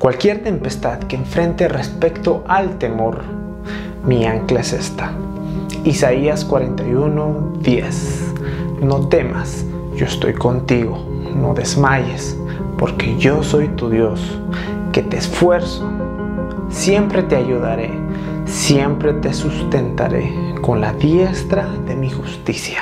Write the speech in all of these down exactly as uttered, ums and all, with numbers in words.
cualquier tempestad que enfrente respecto al temor, mi ancla es esta. Isaías cuarenta y uno, diez. No temas, yo estoy contigo, no desmayes, porque yo soy tu Dios, que te esfuerzo, siempre te ayudaré, siempre te sustentaré con la diestra de mi justicia.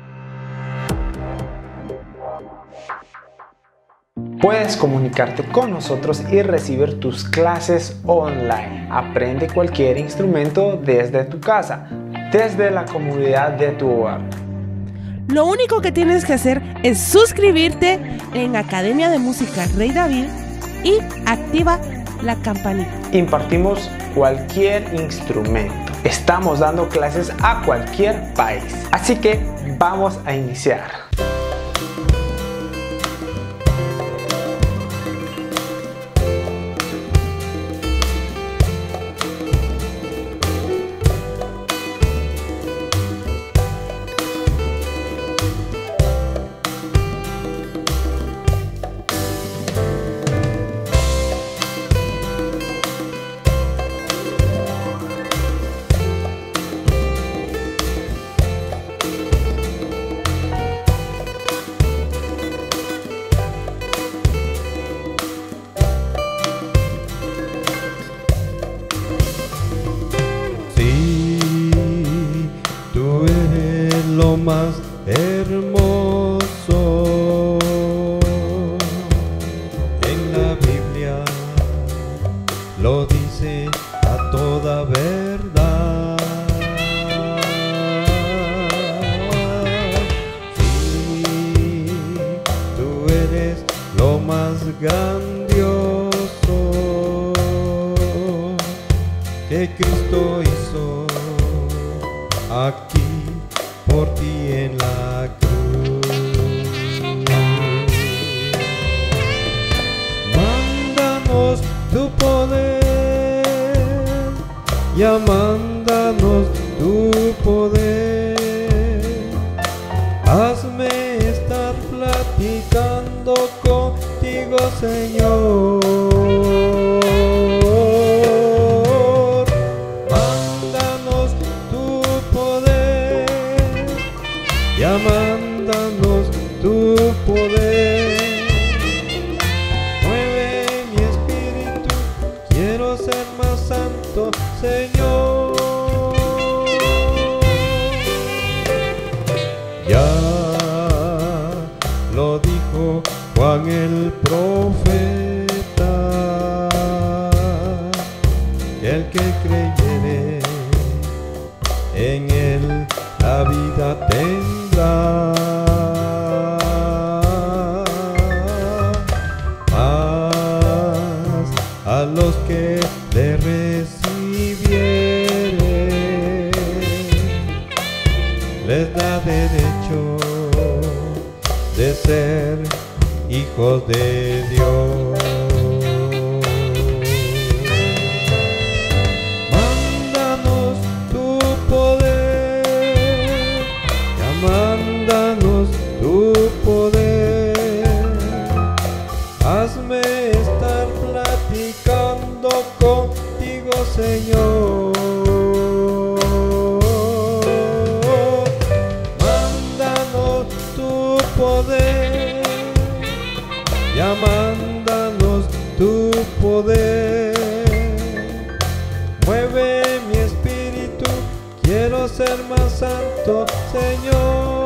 Puedes comunicarte con nosotros y recibir tus clases online. Aprende cualquier instrumento desde tu casa, desde la comodidad de tu hogar. Lo único que tienes que hacer es suscribirte en Academia de Música Rey David y activa la campanita. Impartimos cualquier instrumento. Estamos dando clases a cualquier país. Así que vamos a iniciar. Lo más hermoso en la Biblia lo dice a toda verdad. Sí, tú eres lo más grandioso que Cristo hizo aquí por ti en la cruz. Mándanos tu poder, ya mándanos tu poder. Hazme estar platicando contigo, Señor. Ya mándanos tu poder. Mueve mi espíritu, quiero ser más santo, Señor. Ya lo dijo Juan el profeta, que el que creyere en él la vida tendrá. Mas a los que le recibieren les da derecho de ser hijos de Dios. Mándanos tu poder, mándanos tu poder. Hazme estar platicando contigo, Señor. Mándanos tu poder, ya mándanos tu poder. Mueve mi espíritu, quiero ser más santo, Señor.